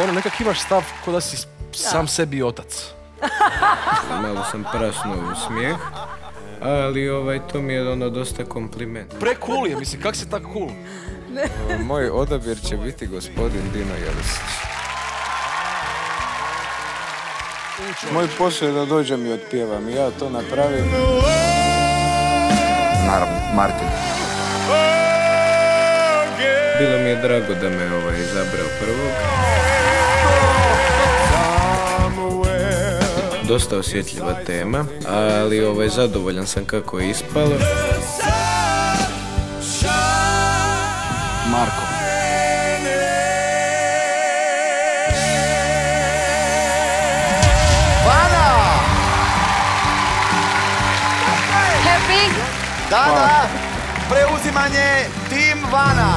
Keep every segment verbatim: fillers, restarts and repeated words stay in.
stvarno nekak imaš stav ko da si sam sebi otac. Malo sam prasnuo u smijeh, ali ovaj, to mi je ono dosta kompliment. Pre cool je, mislim, kak si tak cool? Moj odabir će biti gospodin Dino Jelisić. Moj posao je da dođem i otpjevam i ja to napravim. Naravno, Martin. Bilo mi je drago da me ovaj izabrao prvog. Dosta osjetljiva tema, ali ovaj, zadovoljan sam kako je ispalo. Marko. Vana! Happy? Da, da! Preuzimanje Tim Vana!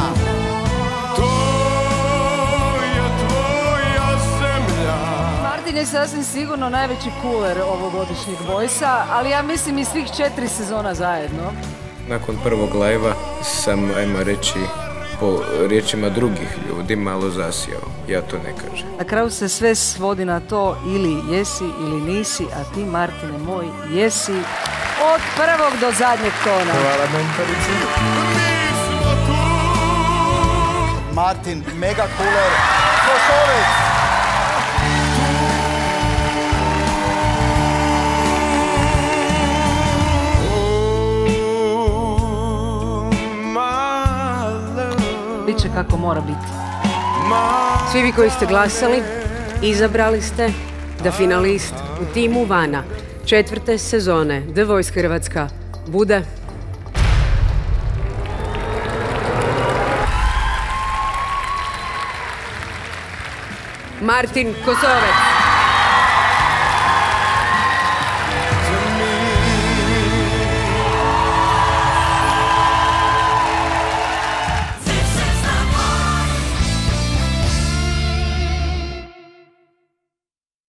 Martin je sasvim sigurno najveći cooler ovogodišnjeg Voice-a, ali ja mislim i svih četiri sezona zajedno. Nakon prvog live-a sam, ajmo reći, po riječima drugih ljudi malo zasjao. Ja to ne kažem. Na kraju se sve svodi na to ili jesi ili nisi, a ti, Martine moj, jesi od prvog do zadnjeg tona. Hvala, mentorici. Martin, mega cooler, Kosovec! Biće kako mora biti. Svi vi koji ste glasali, izabrali ste da finalist u timu Vana četvrte sezone The Voice Hrvatska bude Martin Kosovec.